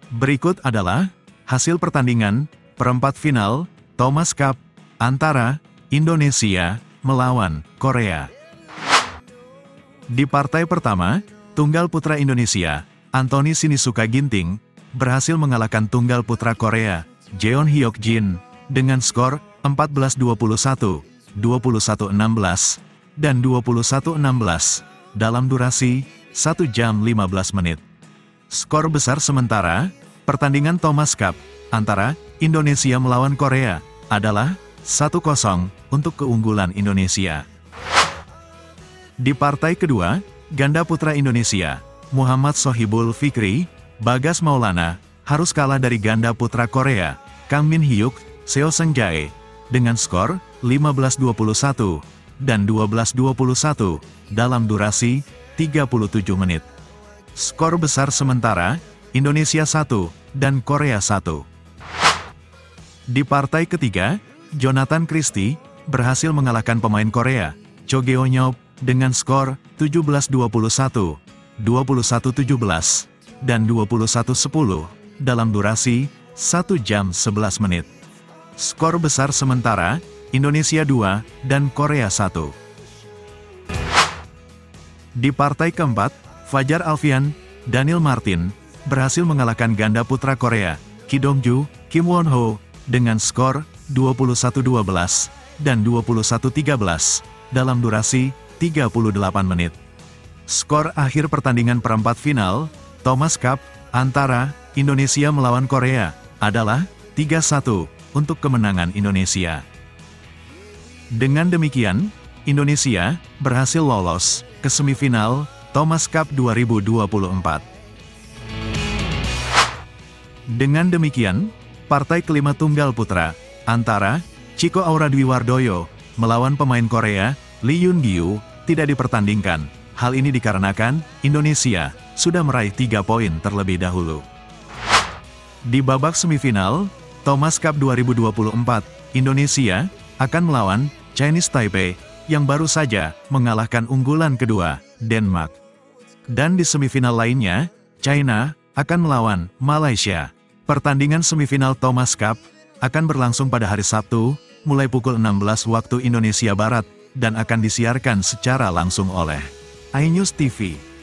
Berikut adalah hasil pertandingan perempat final Thomas Cup antara Indonesia melawan Korea. Di partai pertama, tunggal putra Indonesia, Anthony Sinisuka Ginting, berhasil mengalahkan tunggal putra Korea, Jeon Hyuk Jin, dengan skor 14-21, 21-16, dan 21-16, dalam durasi 1 jam 15 menit. Skor besar sementara, pertandingan Thomas Cup antara Indonesia melawan Korea adalah 1-0 untuk keunggulan Indonesia. Di partai kedua, ganda putra Indonesia, Muhammad Sohibul Fikri, Bagas Maulana, harus kalah dari ganda putra Korea, Kang Min Hyuk, Seo Seung Jae, dengan skor 15-21 dan 12-21 dalam durasi 37 menit. Skor besar sementara, Indonesia 1 dan Korea 1. Di partai ketiga, Jonathan Christie berhasil mengalahkan pemain Korea, Cho Geonyop, dengan skor 17-21, 21-17, dan 21-10 dalam durasi 1 jam 11 menit. Skor besar sementara, Indonesia 2 dan Korea 1. Di partai keempat, Fajar Alfian, Daniel Martin, berhasil mengalahkan ganda putra Korea, Ki Dong-ju, Kim Won-ho, dengan skor 21-12 dan 21-13 dalam durasi 38 menit. Skor akhir pertandingan perempat final Thomas Cup antara Indonesia melawan Korea adalah 3-1 untuk kemenangan Indonesia. Dengan demikian, Indonesia berhasil lolos ke semifinal Thomas Cup 2024. Dengan demikian, partai kelima tunggal putra antara Chiko Auradwiwardoyo melawan pemain Korea, Lee Yun-gyu, tidak dipertandingkan. Hal ini dikarenakan Indonesia sudah meraih 3 poin terlebih dahulu. Di babak semifinal Thomas Cup 2024, Indonesia akan melawan Chinese Taipei yang baru saja mengalahkan unggulan kedua, Denmark. Dan di semifinal lainnya, China akan melawan Malaysia. Pertandingan semifinal Thomas Cup akan berlangsung pada hari Sabtu, mulai pukul 16 waktu Indonesia Barat, dan akan disiarkan secara langsung oleh iNews TV.